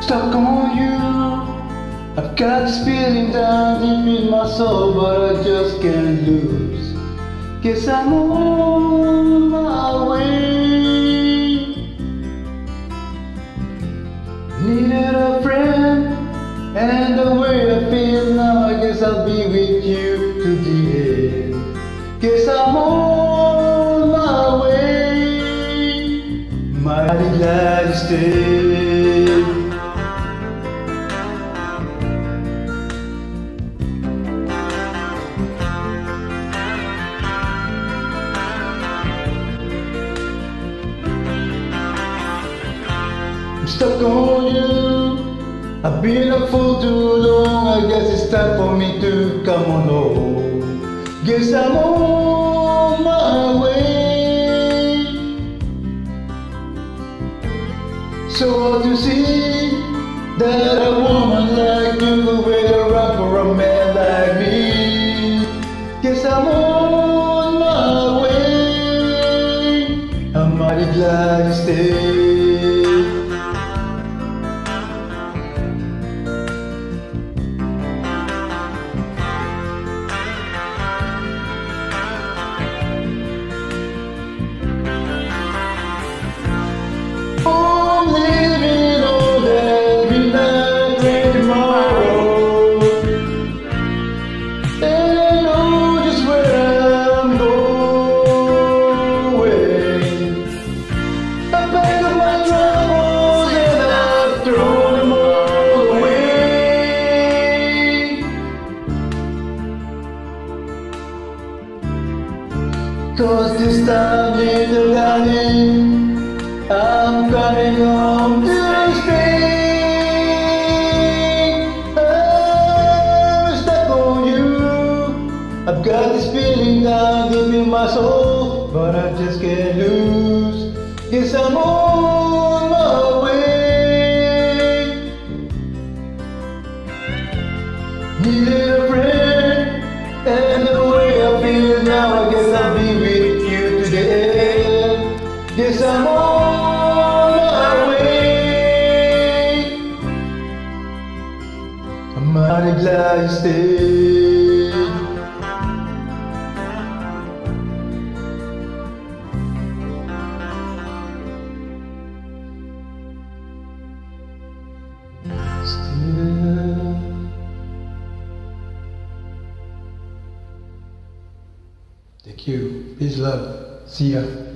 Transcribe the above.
Stuck on you. I've got this feeling down deep in my soul, but I just can't lose. Guess I'm on my way. Needed a friend, and the way I feel now, I guess I'll be with you to the end. Guess I'm on my way. Mighty glad you stayed. I'm stuck on you. I've been a fool too long. I guess it's time for me to come on home. Guess I'm on my way. So hard to see that a woman like you could wait around for a man like me. Guess I'm on my way. I'm mighty glad you stayed. Cause this time, little darling, I'm coming home to stay. I'm stuck on you. I've got this feeling down deep in my soul, but I just can't lose. Guess I'm on my way. Needed a friend, and the way I feel now, I guess I'll be with you to the end. Guess I'm on my way. I'm mighty glad you stayed. Still. Thank you. Peace, love. See ya.